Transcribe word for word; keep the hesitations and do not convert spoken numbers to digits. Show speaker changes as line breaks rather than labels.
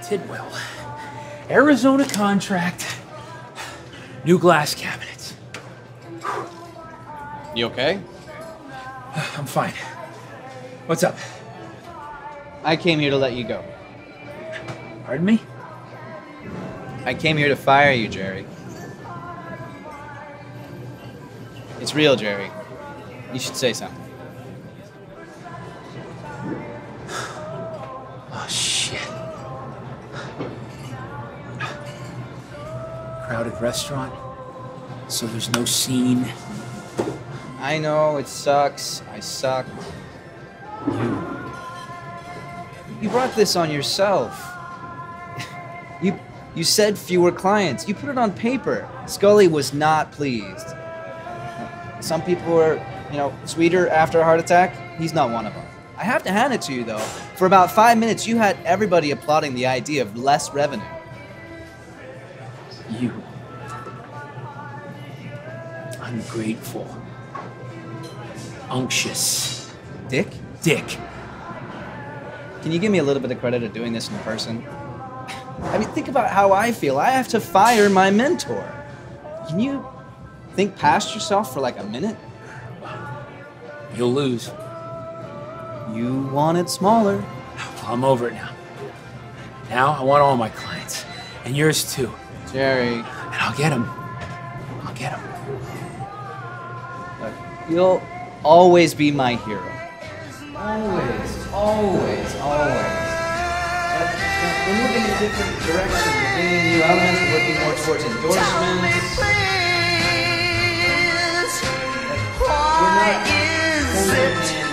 Tidwell. Arizona contract. New glass cabinets.
You okay?
I'm fine. What's up?
I came here to let you go.
Pardon me?
I came here to fire you, Jerry. It's real, Jerry. You should say something.
Oh, shit. Crowded restaurant, so there's no scene.
I know, it sucks. I suck.
You.
You brought this on yourself. You you said fewer clients. You put it on paper. Scully was not pleased. Some people were, you know, sweeter after a heart attack. He's not one of them. I have to hand it to you, though. For about five minutes, you had everybody applauding the idea of less revenue.
You. Ungrateful. Unctuous.
Dick?
Dick.
Can you give me a little bit of credit of doing this in person? I mean, think about how I feel. I have to fire my mentor. Can you think past yourself for like a minute?
You'll lose.
You want it smaller.
Well, I'm over it now. Now I want all my clients. And yours too.
Jerry.
And I'll get them. I'll get them.
Look, you'll always be my hero. Always, always, always. But, but we're moving in a different direction. We're bringing new elements. We're working more towards endorsements. Like, we're not holding your hand